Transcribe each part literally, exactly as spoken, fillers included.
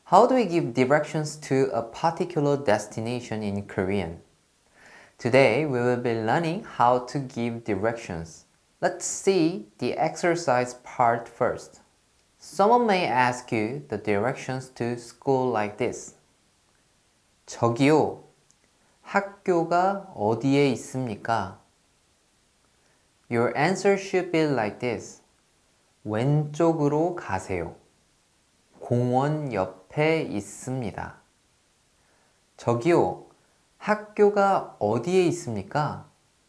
How do we give directions to a particular destination in Korean? Today we will be learning how to give directions. Let's see the exercise part first. Someone may ask you the directions to school like this. 저기요, 학교가 어디에 있습니까? Your answer should be like this. 왼쪽으로 가세요. 공원 옆에 있습니다. 저기요, 학교가 어디에 있습니까?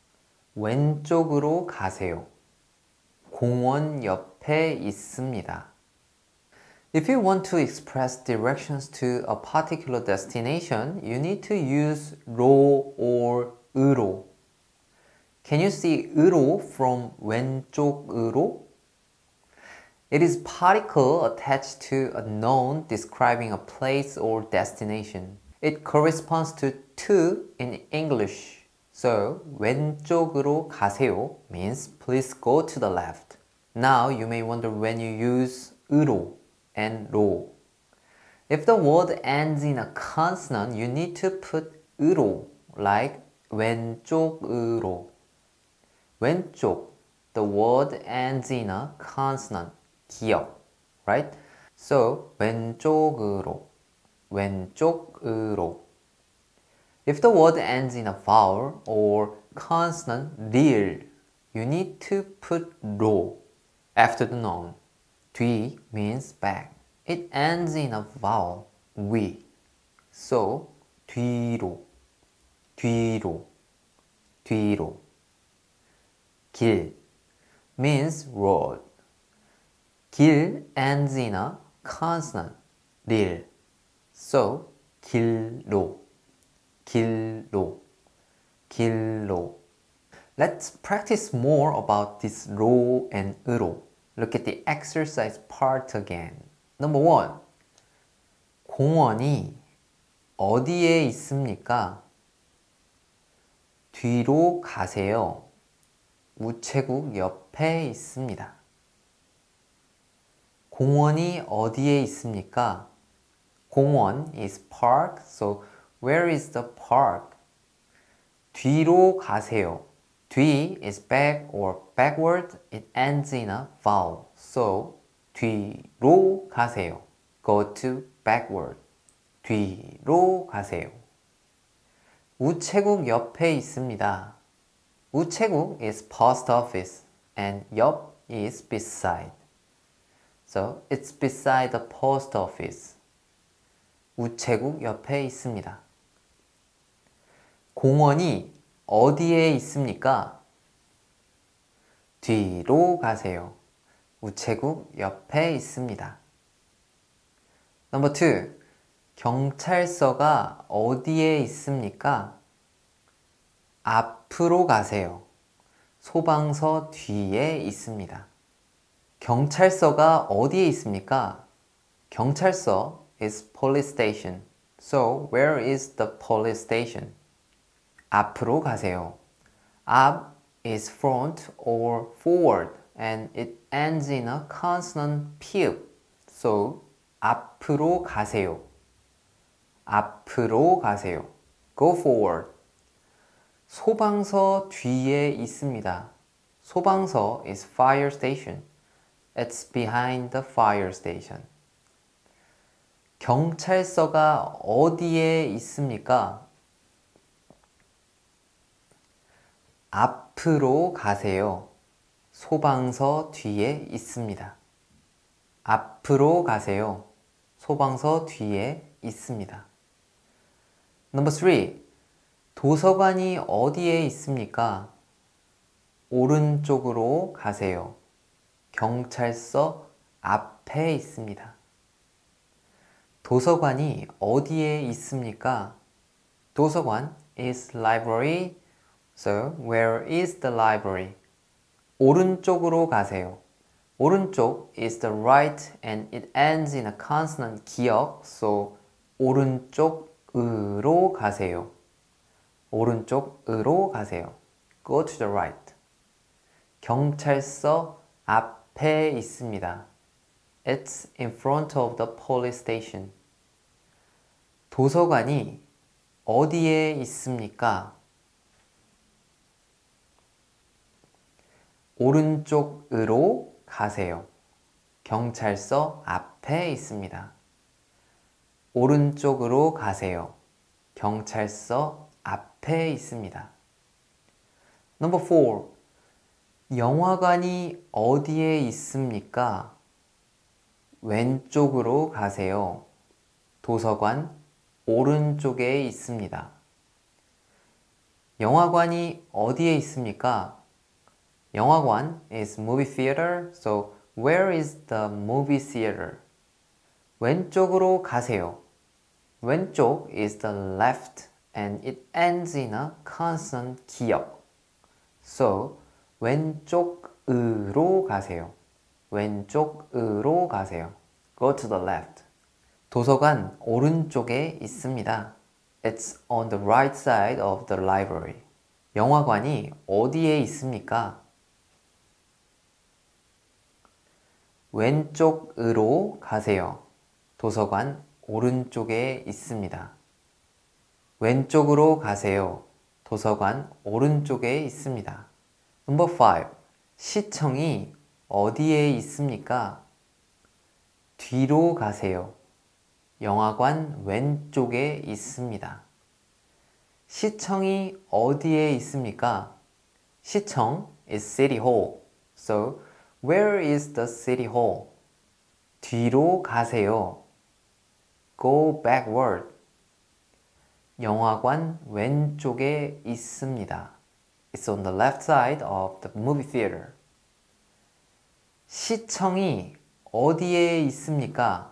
왼쪽으로 가세요. 공원 옆에 있습니다. If you want to express directions to a particular destination, you need to use 로 or 으로. Can you see 으로 from 왼쪽으로? It is particle attached to a noun describing a place or destination. It corresponds to to in English. So, 왼쪽으로 가세요 means please go to the left. Now, you may wonder when you use 으로 and 로. If the word ends in a consonant, you need to put 으로, like 왼쪽으로. 왼쪽, the word ends in a consonant. 기억, right? So, 왼쪽으로, 왼쪽으로. If the word ends in a vowel or consonant, 릴, you need to put 로 after the noun. 뒤 means back. It ends in a vowel, 위. So, 뒤로, 뒤로, 뒤로. 길 means road. 길 ends in a consonant, 릴. So, 길로, 길로, 길로. Let's practice more about this 로 and 으로. Look at the exercise part again. Number one. 공원이 어디에 있습니까? 뒤로 가세요. 우체국 옆에 있습니다. 공원이 어디에 있습니까? 공원 is park, so where is the park? 뒤로 가세요. 뒤 is back or backward, it ends in a vowel. So, 뒤로 가세요. Go to backward. 뒤로 가세요. 우체국 옆에 있습니다. 우체국 is post office and 옆 is beside. So, it's beside the post office. 우체국 옆에 있습니다. 공원이 어디에 있습니까? 뒤로 가세요. 우체국 옆에 있습니다. Number two. 경찰서가 어디에 있습니까? 앞으로 가세요. 소방서 뒤에 있습니다. 경찰서가 어디에 있습니까? 경찰서 is police station. So, where is the police station? 앞으로 가세요. 앞 is front or forward and it ends in a consonant p. So, 앞으로 가세요. 앞으로 가세요. Go forward. 소방서 뒤에 있습니다. 소방서 is fire station. It's behind the fire station. 경찰서가 어디에 있습니까? 앞으로 가세요. 소방서 뒤에 있습니다. 앞으로 가세요. 소방서 뒤에 있습니다. Number three. 도서관이 어디에 있습니까? 오른쪽으로 가세요. 경찰서 앞에 있습니다. 도서관이 어디에 있습니까? 도서관 is library. So, where is the library? 오른쪽으로 가세요. 오른쪽 is the right and it ends in a consonant 기억. So, 오른쪽으로 가세요. 오른쪽으로 가세요. Go to the right. 경찰서 앞에 있습니다. It's in front of the police station. 도서관이 어디에 있습니까? 오른쪽으로 가세요. 경찰서 앞에 있습니다. 오른쪽으로 가세요. 경찰서 앞에 있습니다. Number four. 영화관이 어디에 있습니까? 왼쪽으로 가세요. 도서관 오른쪽에 있습니다. 영화관이 어디에 있습니까? 영화관 is movie theater, so where is the movie theater? 왼쪽으로 가세요. 왼쪽 is the left and it ends in a consonant 기역. So 왼쪽으로 가세요. 왼쪽으로 가세요. Go to the left. 도서관 오른쪽에 있습니다. It's on the right side of the library. 영화관이 어디에 있습니까? 왼쪽으로 가세요. 도서관 오른쪽에 있습니다. 왼쪽으로 가세요. 도서관 오른쪽에 있습니다. Number five. 시청이 어디에 있습니까? 뒤로 가세요. 영화관 왼쪽에 있습니다. 시청이 어디에 있습니까? 시청 is city hall. So, where is the city hall? 뒤로 가세요. Go backward. 영화관 왼쪽에 있습니다. It's on the left side of the movie theater. 시청이 어디에 있습니까?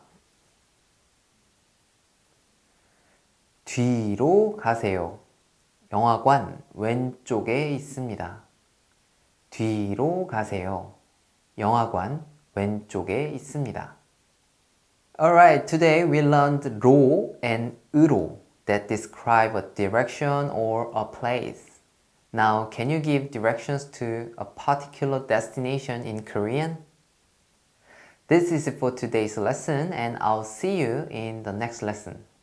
뒤로 가세요. 영화관 왼쪽에 있습니다. 뒤로 가세요. 영화관 왼쪽에 있습니다. Alright, today we learned 로 and 으로 that describe a direction or a place. Now, can you give directions to a particular destination in Korean? This is it for today's lesson, and I'll see you in the next lesson.